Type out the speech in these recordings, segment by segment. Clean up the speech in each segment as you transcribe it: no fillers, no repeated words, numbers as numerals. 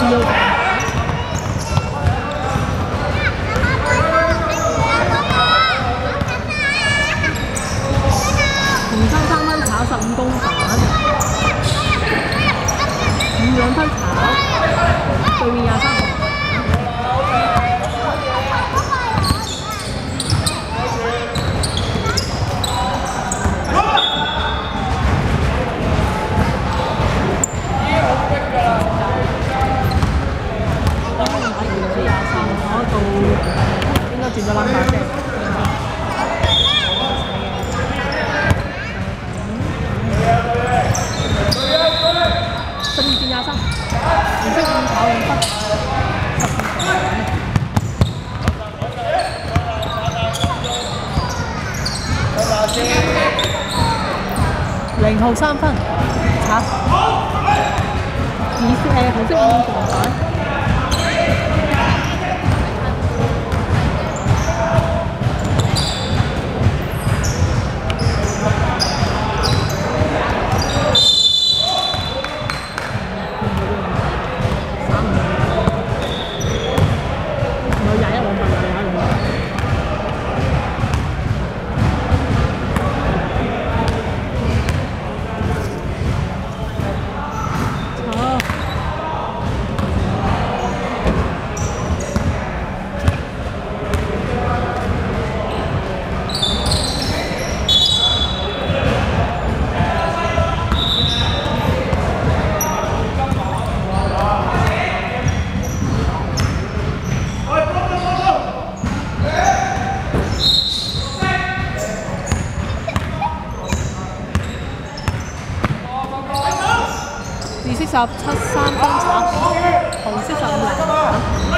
要。紅衫3分炒15公板，5兩分炒，對面23號。 應該轉咗籃板嘅。12變23，唔識5炒2分，0號3分，炒。紅色5紅板。 17、3分炒，紅色15籃板。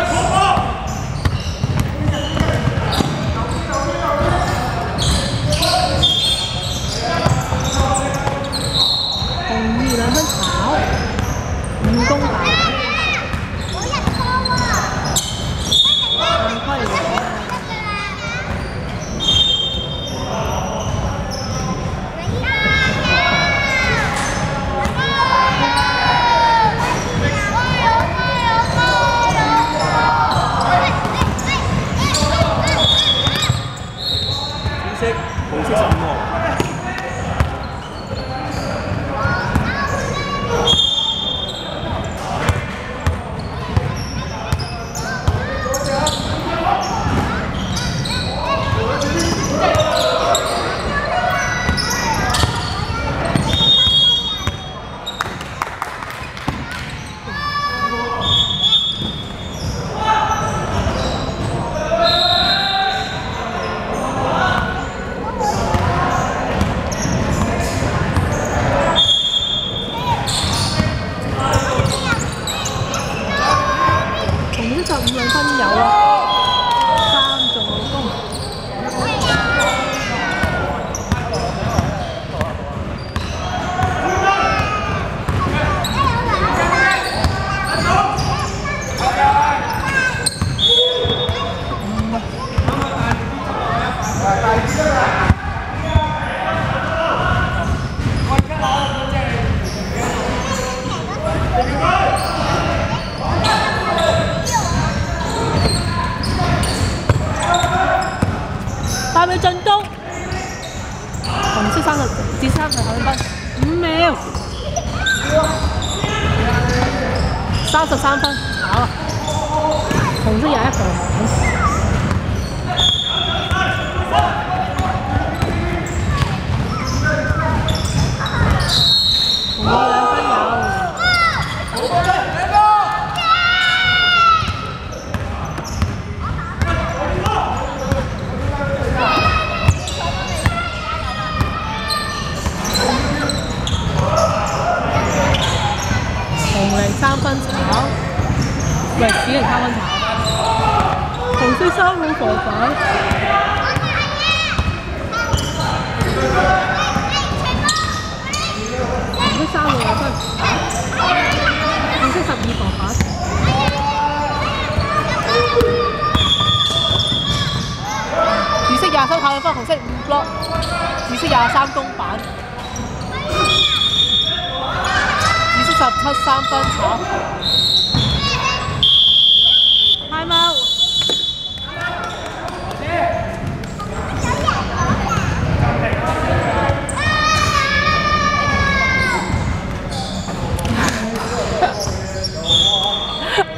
紅2兩分炒，5公板。犯規嚟。 紅色15號。15兩分有啊，3助攻。帶佢進攻，紅色30至32分，5秒，33分，炒啊！紅色21球。紅2兩分有。 3分炒，喂，只係3分炒。紅色3號防反，紅色3號2分，紅色12防反。紫色23炒2分，紅色5 block， 紫色23公板。 17、3分炒。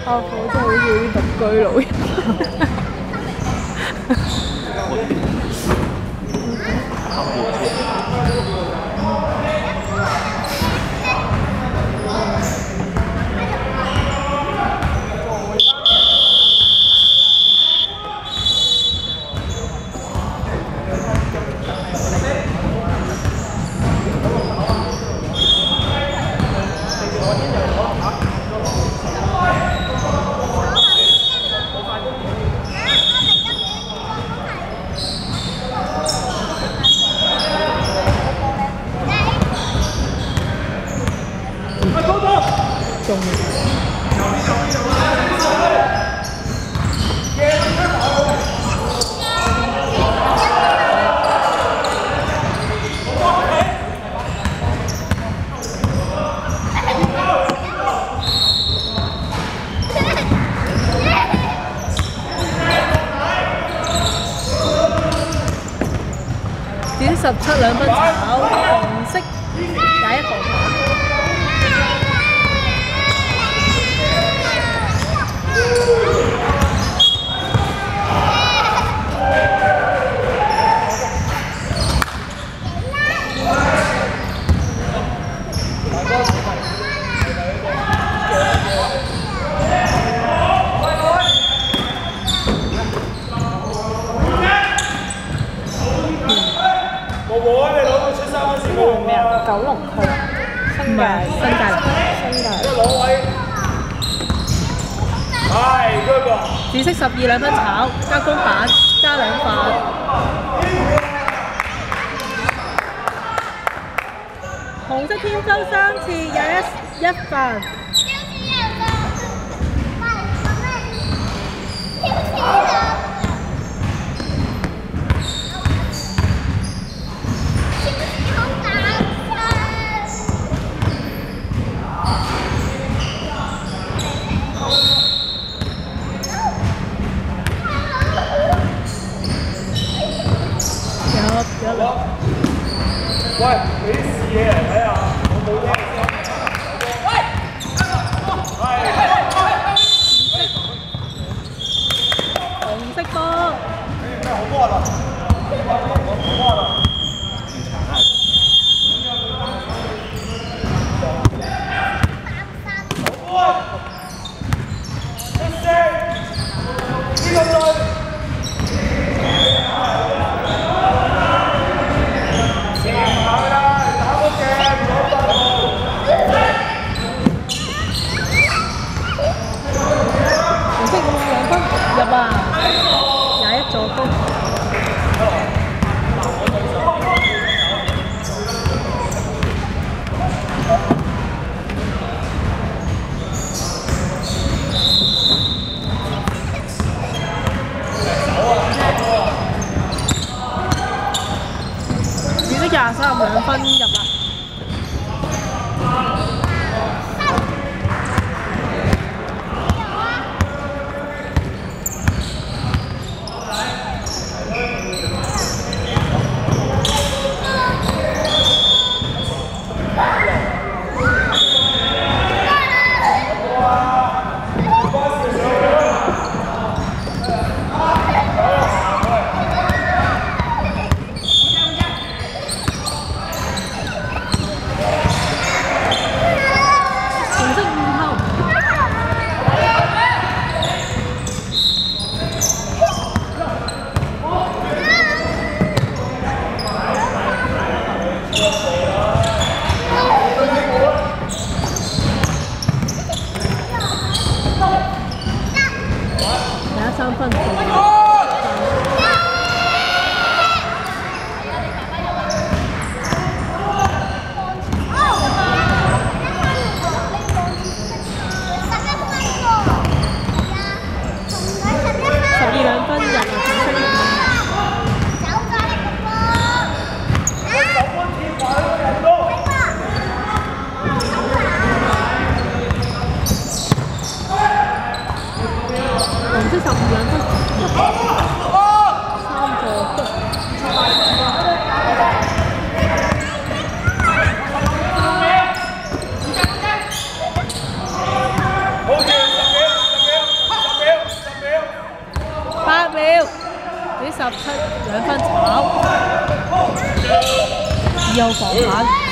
阿火真係好似啲獨居老人。17兩分炒，紅色21個。 咩啊？九龍區，新界， 新界南。紫色12兩分炒，加公板，加2飯。紅色天舟3次21飯。 喂，俾啲視野嚟睇下，我冇聽。 紅色波。 咩好波啦？好波啦！ 21助攻。紫色23兩分入啦。3分。12兩分入啊！紅色15兩分。 47兩分炒，2號防反。